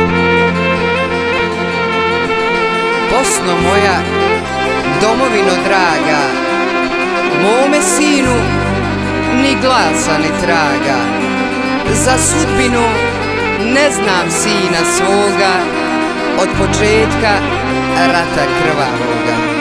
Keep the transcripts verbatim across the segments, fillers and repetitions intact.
Bosno moja, domovino draga, mome sinu ni glasa ni traga. Za sudbinu ne znam sina svoga, od početka rata krvavoga.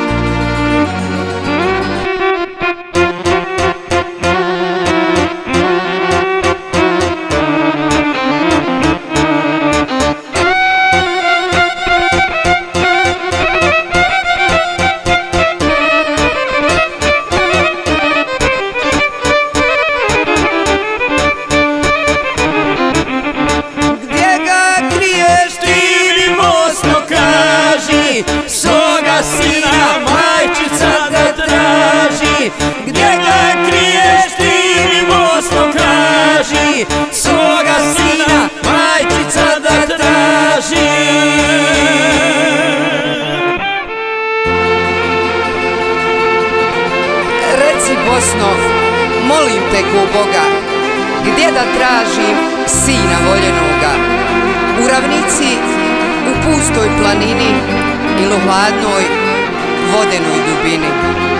Svoga sina majčica da traži, gdje ga kriješ ti mi Bosno kaži, svoga sina majčica da traži. Reci Bosno, molim te ko Boga, gdje da tražim sina voljenoga? U ravnici, u pustoj planini ili u hladnoj vodenoj dubini.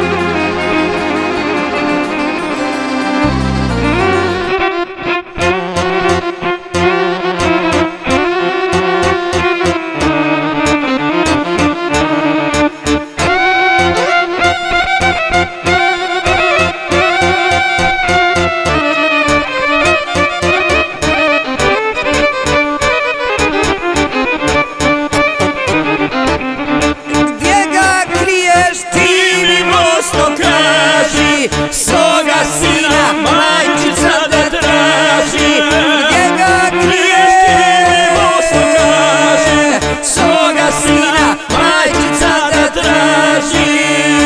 Svoga sina majčica da traži, gdje ga kriješ ti mi Bosno kaži, svoga sina majčica da traži.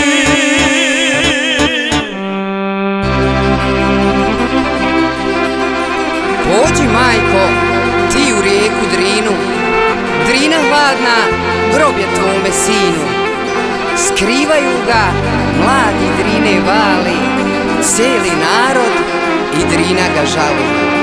Pođi majko, ti u rijeku Drinu, Drina hladna, grob je tvome sinu. Skrivaju ga mladi Drine vali, cijeli narod i Drina ga žali.